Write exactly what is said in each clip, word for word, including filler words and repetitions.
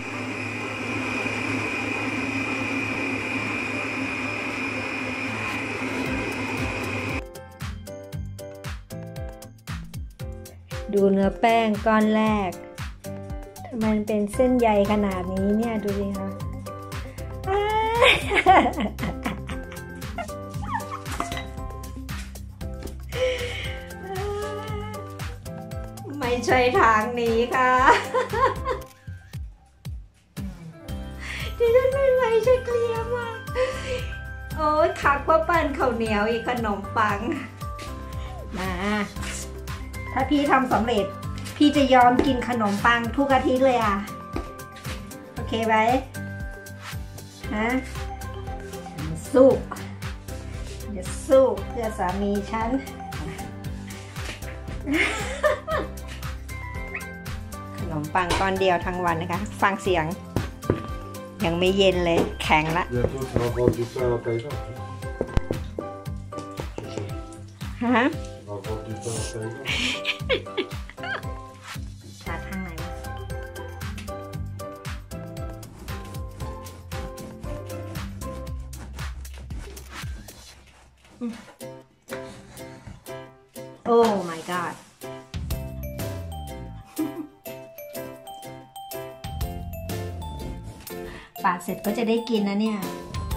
ดูเนื้อแป้งก้อนแรกทำไมมันเป็นเส้นใยขนาดนี้เนี่ยดูดิคะไม่ใช่ทางนี้ค่ะดิฉันไม่ไหวจะเคลียร์มากโอ้ยคักว่าปั้นข้าวเหนียวอีกขนมปังมาถ้าพี่ทำสำเร็จพี่จะยอมกินขนมปังทุกอาทิตย์เลยอ่ะโอเคไหมฮะสู้จะสู้เพื่อสามีฉันขนมปังก้อนเดียวทั้งวันนะคะฟังเสียงยังไม่เย็นเลยแข็งละฮะตัดทางไหนวะโอ้ my god ปาดเสร็จก็จะได้กินนะเนี่ย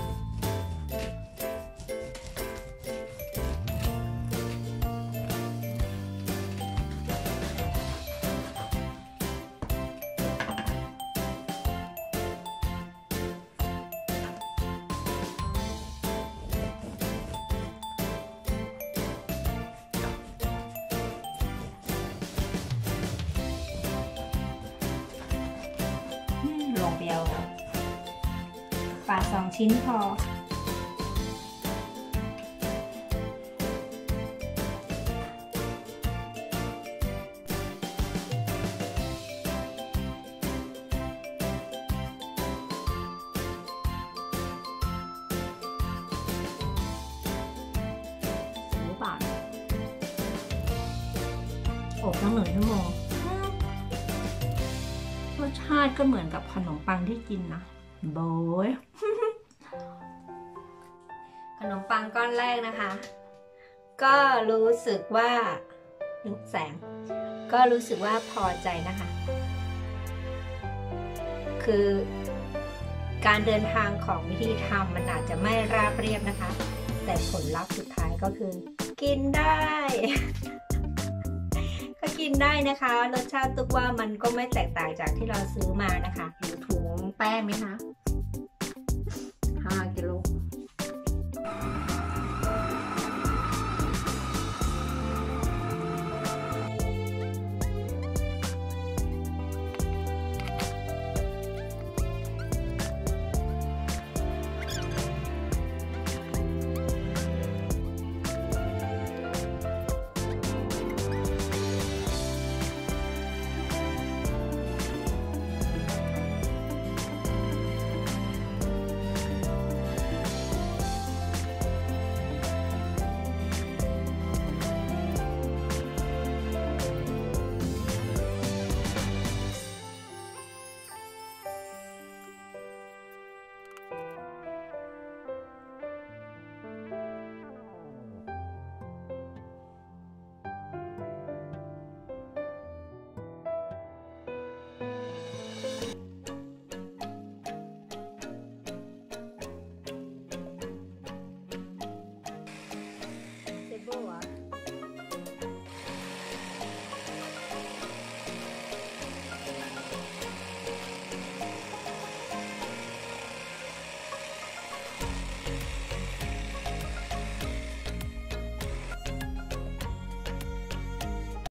ลงเดียวปาดสองชิ้นพอหรือเปล่าอบตั้งหนึ่งชั่วโมงรสชาติก็เหมือนกับขนมปังที่กินนะโบย ขนมปังก้อนแรกนะคะ ก็รู้สึกว่าลุกแสงก็รู้สึกว่าพอใจนะคะ คือการเดินทางของวิธีทำมันอาจจะไม่ราบเรียบนะคะ แต่ผลลัพธ์สุดท้ายก็คือกินได้ ก็กินได้นะคะรสชาติตุ๊กว่ามันก็ไม่แตกต่างจากที่เราซื้อมานะคะดูถุงแป้งไหมคะห้ากิโล